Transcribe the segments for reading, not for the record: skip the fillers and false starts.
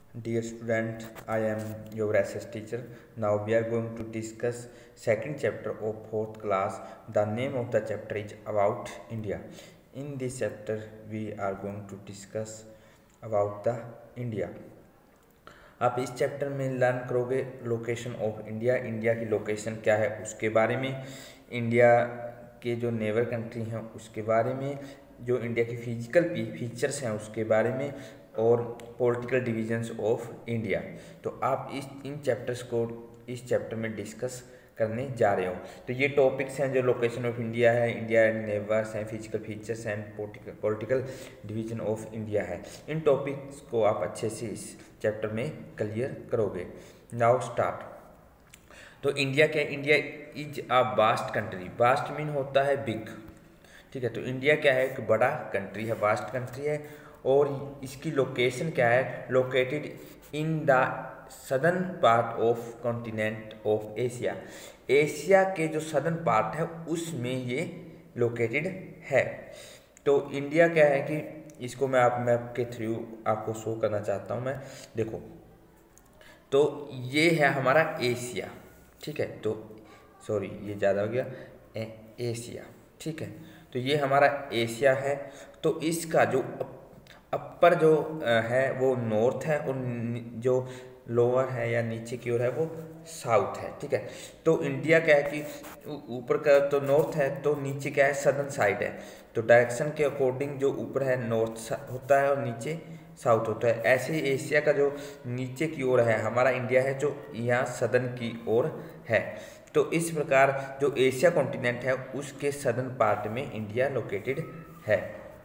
Dear student, I am your SS teacher. Now we are going to discuss second chapter of fourth class. The name of the chapter is about India. In this chapter, we are going to discuss about the India. आप इस chapter में learn करोगे location of India, India की location क्या है उसके बारे में, इंडिया के जो नेबर कंट्री हैं उसके बारे में, जो इंडिया की फिजिकल फीचर्स हैं उसके बारे में, और पॉलिटिकल डिविजन्स ऑफ इंडिया। तो आप इन चैप्टर्स को इस चैप्टर में डिस्कस करने जा रहे हो। तो ये टॉपिक्स हैं जो लोकेशन ऑफ इंडिया है, इंडिया एंड नेबर्स हैं, physical features and political division of India है। इन टॉपिक्स को आप अच्छे से इस चैप्टर में क्लियर करोगे। Now start. तो इंडिया क्या है? India is a vast country. Vast mean होता है बिग, ठीक है। तो इंडिया क्या है? एक बड़ा कंट्री है, वास्ट कंट्री है। और इसकी लोकेशन क्या है? Located in the southern part of continent of Asia. Asia के जो सदर्न पार्ट है उसमें ये लोकेटेड है। तो इंडिया क्या है कि इसको मैं आप मैप के थ्रू आपको शो करना चाहता हूँ मैं। देखो, तो ये है हमारा एशिया, ठीक है। तो सॉरी, ये ज़्यादा हो गया, एशिया, ठीक है। तो ये हमारा एशिया है। तो इसका जो अपर जो है वो नॉर्थ है, और जो लोअर है या नीचे की ओर है वो साउथ है, ठीक है। तो इंडिया क्या है कि ऊपर का तो नॉर्थ है, तो नीचे क्या है? सदर्न साइड है। तो डायरेक्शन के अकॉर्डिंग जो ऊपर है नॉर्थ होता है और नीचे साउथ होता है। ऐसे ही एशिया का जो नीचे की ओर है हमारा इंडिया है, जो यहाँ सदर्न की ओर है। तो इस प्रकार जो एशिया कॉन्टिनेंट है उसके सदर्न पार्ट में इंडिया लोकेटेड है।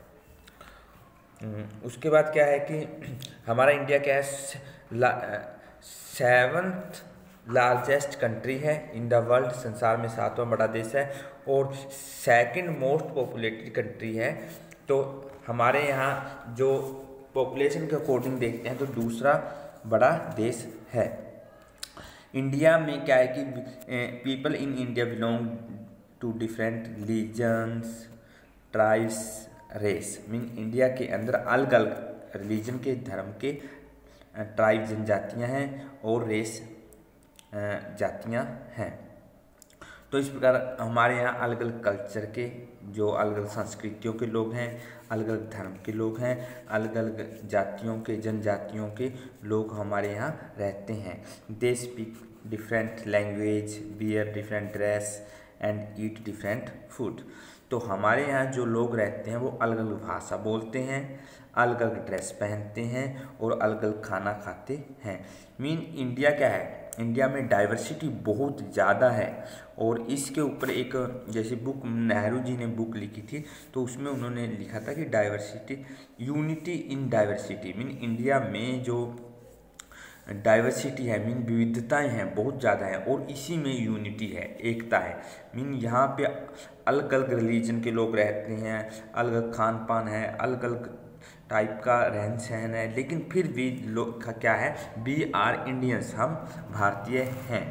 उसके बाद क्या है कि हमारा इंडिया क्या है? 7th लार्जेस्ट कंट्री है इन द वर्ल्ड। संसार में 7वां बड़ा देश है, और 2nd मोस्ट पॉपुलेटेड कंट्री है। तो हमारे यहाँ जो पॉपुलेशन के अकॉर्डिंग देखते हैं तो दूसरा बड़ा देश है। इंडिया में क्या है कि people in India belong to different religions, tribes, race. Mean India के अंदर अलग अलग रिलीजन के, धर्म के, ट्राइब जनजातियाँ हैं और रेस जातियाँ हैं। तो इस प्रकार हमारे यहाँ अलग अलग कल्चर के, जो अलग अलग संस्कृतियों के लोग हैं, अलग अलग धर्म के लोग हैं, अलग अलग जातियों के, जनजातियों के लोग हमारे यहाँ रहते हैं। They speak different language, wear different dress and eat different food. तो हमारे यहाँ जो लोग रहते हैं वो अलग अलग भाषा बोलते हैं, अलग अलग ड्रेस पहनते हैं और अलग अलग खाना खाते हैं। मीन इंडिया क्या है? इंडिया में डाइवर्सिटी बहुत ज़्यादा है। और इसके ऊपर एक जैसे बुक नेहरू जी ने बुक लिखी थी, तो उसमें उन्होंने लिखा था कि diversity, unity in diversity. Mean India में जो डाइवर्सिटी है, मीन विविधताएं हैं, बहुत ज़्यादा है, और इसी में यूनिटी है, एकता है। मीन यहाँ पे अलग अलग रिलीजन के लोग रहते हैं, अलग अलग खान पान है, अलग अलग टाइप का रहन सहन है, लेकिन फिर भी लोग का क्या है? वी आर इंडियंस, हम भारतीय हैं।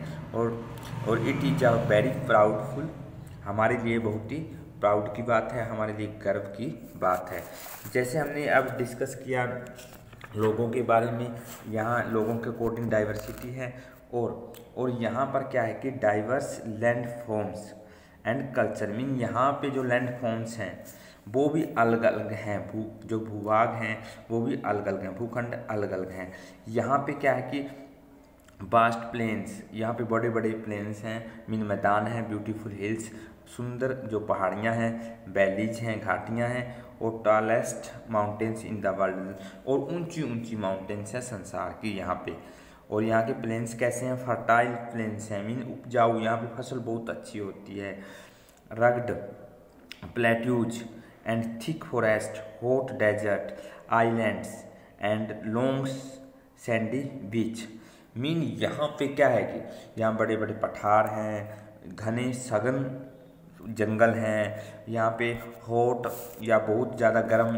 और it is a very proudful, हमारे लिए बहुत ही प्राउड की बात है, हमारे लिए गर्व की बात है। जैसे हमने अब डिस्कस किया लोगों के बारे में, यहाँ लोगों के अकॉर्डिंग डाइवर्सिटी है। और यहाँ पर क्या है कि diverse land forms and culture. Mean यहाँ पे जो लैंड फॉर्म्स हैं वो भी अलग अलग हैं, जो भूभाग हैं वो भी अलग अलग हैं, भूखंड अलग अलग हैं। यहाँ पे क्या है कि वास्ट प्लेन्स, यहाँ पे बड़े बड़े प्लेन्स हैं, मीन मैदान हैं, ब्यूटीफुल हिल्स, सुंदर जो पहाड़ियाँ हैं, वैलीज हैं, घाटियाँ हैं, और tallest mountains in the world, और ऊंची ऊंची माउंटेन्स हैं संसार की यहाँ पे। और यहाँ के प्लेन्स कैसे हैं? फर्टाइल प्लेन्स हैं, मीन उपजाऊ, यहाँ पे फसल बहुत अच्छी होती है। Rugged plateaus and thick forest, hot desert, islands and long sandy beach. Mean यहाँ पे क्या है कि यहाँ बड़े बड़े पठार हैं, घने सघन जंगल हैं, यहाँ पे हॉट या बहुत ज़्यादा गर्म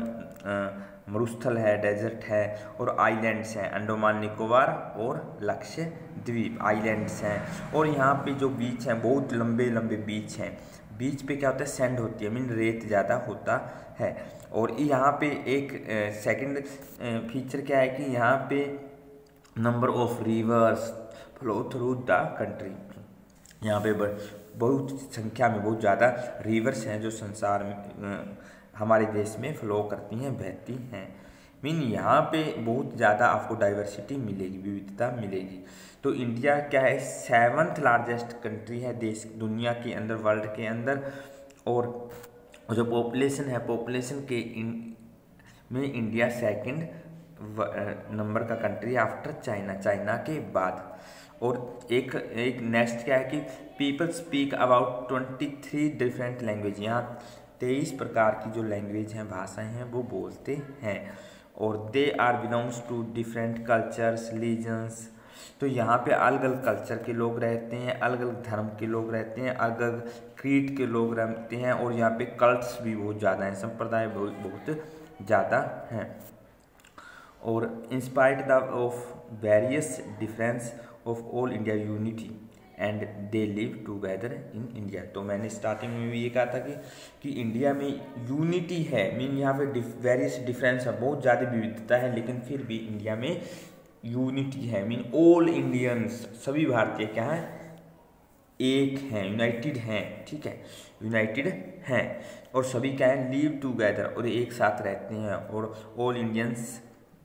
मरुस्थल है, डेजर्ट है, और आइलैंड्स हैं, अंडमान निकोबार और लक्षद्वीप आइलैंड्स हैं। और यहाँ पे जो बीच हैं बहुत लंबे लंबे बीच हैं। बीच पे क्या होता है? सैंड होती है, मीन रेत ज़्यादा होता है। और यहाँ पे एक सेकंड फीचर क्या है कि यहाँ पे number of rivers flow through the country. यहाँ पे बहुत संख्या में बहुत ज़्यादा रिवर्स हैं जो संसार में हमारे देश में फ्लो करती हैं, बहती हैं। मीन यहाँ पे बहुत ज़्यादा आपको डाइवर्सिटी मिलेगी, विविधता मिलेगी। तो इंडिया क्या है, 7th लार्जेस्ट कंट्री है देश दुनिया के अंदर, वर्ल्ड के अंदर। और जो पॉपुलेशन है, पॉपुलेशन के में इंडिया 2nd नंबर का कंट्री आफ्टर चाइना, चाइना के बाद। और एक नेक्स्ट क्या है कि people speak about 23 different language. यहाँ 23 प्रकार की जो लैंग्वेज हैं, भाषाएं हैं, वो बोलते हैं। और they are belongs to different cultures, religions. तो यहाँ पे अलग अलग कल्चर के लोग रहते हैं, अलग अलग धर्म के लोग रहते हैं, अलग अलग क्रीड के लोग रहते हैं। और यहाँ पे कल्ट्स भी बहुत ज़्यादा हैं, संप्रदाय बहुत ज़्यादा हैं। और in spite the of various difference of all India unity and they live together in India. तो मैंने स्टार्टिंग में भी ये कहा था कि इंडिया में यूनिटी है, मीन यहाँ पे वेरियस डिफरेंस है, बहुत ज़्यादा विविधता है, लेकिन फिर भी इंडिया में यूनिटी है। मीन ऑल इंडियंस, सभी भारतीय क्या हैं, एक हैं, यूनाइटेड हैं, ठीक है, यूनाइटेड हैं। और सभी क्या हैं, लिव टूगेदर, और एक साथ रहते हैं। और ऑल इंडियंस,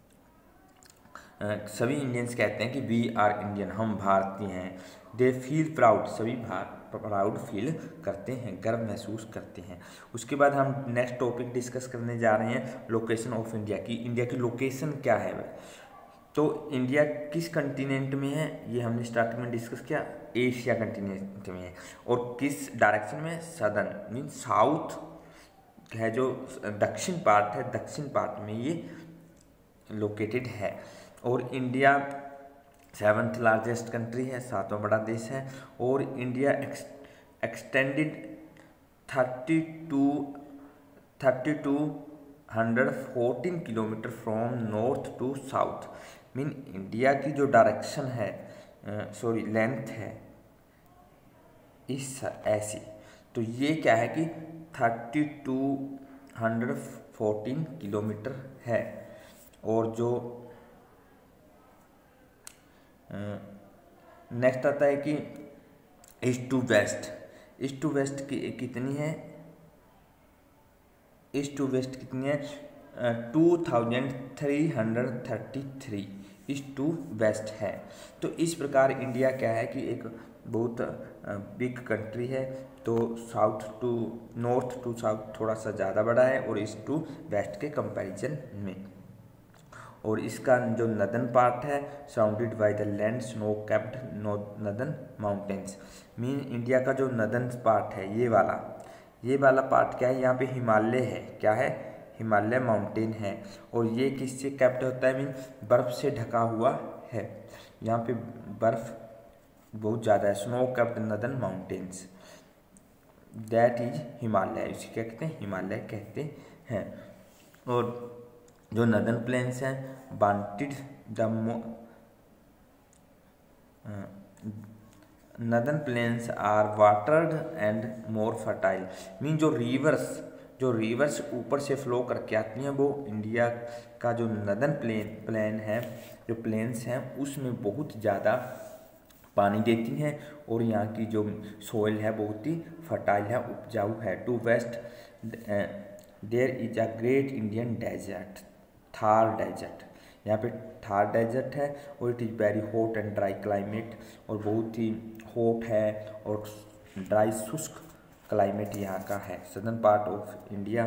सभी इंडियंस कहते हैं कि वी आर इंडियन, हम भारतीय हैं। दे फील प्राउड, सभी प्राउड फील करते हैं, गर्व महसूस करते हैं। उसके बाद हम नेक्स्ट टॉपिक डिस्कस करने जा रहे हैं लोकेशन ऑफ इंडिया की। इंडिया की लोकेशन क्या है। तो इंडिया किस कंटिनेंट में है, ये हमने स्टार्टिंग में डिस्कस किया, एशिया कंटिनेंट में है। और किस डायरेक्शन में, सदर्न मीन साउथ है, जो दक्षिण पार्ट है, दक्षिण पार्ट में ये लोकेटेड है। और इंडिया 7th लार्जेस्ट कंट्री है, 7वां बड़ा देश है। और India extended 3214 kilometre from north to south. Mean India की जो डायरेक्शन है, लेंथ है इस ऐसी, तो ये क्या है कि 3214 किलोमीटर है। और जो नेक्स्ट आता है कि east to west, east to west कितनी है, ईस्ट टू वेस्ट कितनी है, 2333 ईस्ट टू वेस्ट है। तो इस प्रकार इंडिया क्या है कि एक बहुत बिग कंट्री है। तो south to north to south थोड़ा सा ज़्यादा बड़ा है, और ईस्ट टू वेस्ट के कंपैरिजन में। और इसका जो नदन पार्ट है, surrounded by the land snow capped northern mountains. Mean India का जो नदन पार्ट है, ये वाला पार्ट क्या है, यहाँ पे हिमालय है, क्या है, हिमालय माउंटेन है। और ये किससे कैप्ड होता है, मीन बर्फ़ से ढका हुआ है। यहाँ पे बर्फ़ बहुत ज़्यादा है, snow capped northern mountains, that is Himalaya, इसे क्या कहते हैं, हिमालय कहते हैं। और जो नदन प्लेन्स हैं, wanted the northern plains are watered and more fertile. मीन जो रिवर्स ऊपर से फ्लो करके आती हैं, वो इंडिया का जो नदन प्लेन है, जो प्लेन्स हैं, उसमें बहुत ज़्यादा पानी देती हैं। और यहाँ की जो सोइल है बहुत ही फर्टाइल है, उपजाऊ है। To west there is a great Indian desert, Thar desert, यहाँ पे थार डेजर्ट है। और it is very hot and dry climate, और बहुत ही हॉट है और ड्राई शुष्क क्लाइमेट यहाँ का है। Southern part of India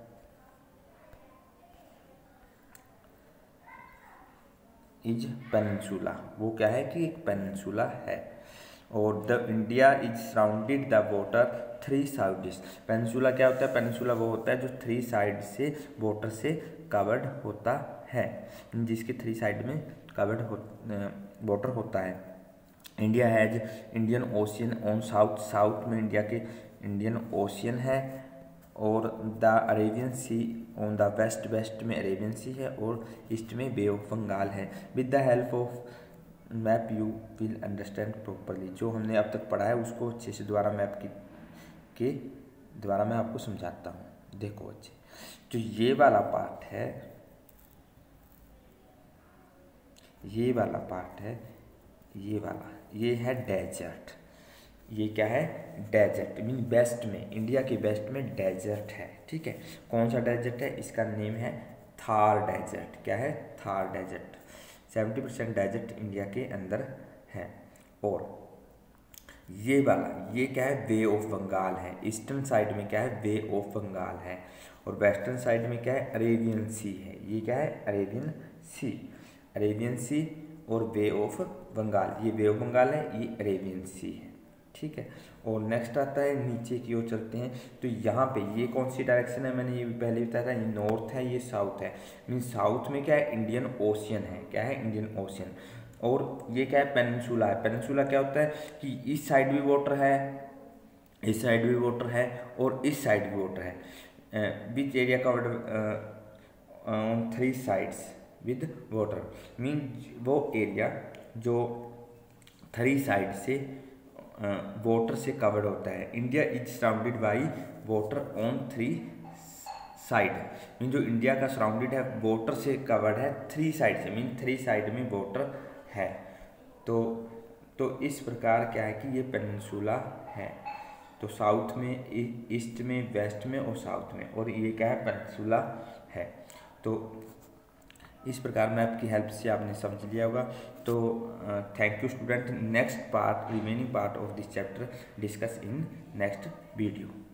is peninsula, वो क्या है कि एक पेनिनसुला है। और the India is surrounded the water 3 sides. Peninsula क्या होता है, पेनिनसुला वो होता है जो 3 साइड से वाटर से कवर्ड होता है, जिसके 3 साइड में कवर्ड वाटर होता है। India has Indian ocean on south, south में इंडिया के इंडियन ओशियन है। और the Arabian sea on the west, west में अरेबियन सी है। और ईस्ट में बे ऑफ बंगाल है। With the help of map you will understand properly. जो हमने अब तक पढ़ा है उसको अच्छे से द्वारा मैप के द्वारा मैं आपको समझाता हूँ। देखो अच्छे, जो ये वाला पार्ट है, ये वाला पार्ट है, ये वाला, ये है डेजर्ट। ये क्या है? डेजर्ट मीन वेस्ट में, इंडिया के वेस्ट में डेजर्ट है, ठीक है। कौन सा डेजर्ट है? इसका नेम है थार डेजर्ट। क्या है? थार डेजर्ट। 70% डेजर्ट इंडिया के अंदर है। और ये वाला, ये क्या है? बे ऑफ बंगाल है। ईस्टर्न साइड में क्या है? बे ऑफ बंगाल है। और वेस्टर्न साइड में क्या है? अरेबियन सी है। ये क्या है? अरेबियन सी। अरेबियन सी और बे ऑफ बंगाल, ये बे ऑफ बंगाल है, ये अरेबियन सी है, ठीक है। और नेक्स्ट आता है, नीचे की ओर चलते हैं तो यहाँ पे ये कौन सी डायरेक्शन है? मैंने ये पहले बताया था, ये नॉर्थ है, ये साउथ है। मीन साउथ में क्या है? इंडियन ओशियन है। क्या है? Indian ocean. और ये क्या है? पेनिनसुला है। पेनिनसुला क्या होता है कि इस साइड भी वाटर है, इस साइड भी वाटर है, और इस साइड भी वाटर है। Which area covered on 3 sides with water. Mean वो एरिया जो 3 साइड से वाटर से कवर्ड होता है। India is surrounded by water on 3 side. Mean जो इंडिया का सराउंडेड है वाटर से कवर्ड है 3 साइड से, मीन 3 साइड में वाटर है। तो इस प्रकार क्या है कि ये पेनिनसुला है। तो साउथ में, ईस्ट में, वेस्ट में और साउथ में, और ये क्या है? पेनिनसुला है। तो इस प्रकार मैप की हेल्प से आपने समझ लिया होगा। तो thank you student. Next part, remaining part of this chapter discuss in next video.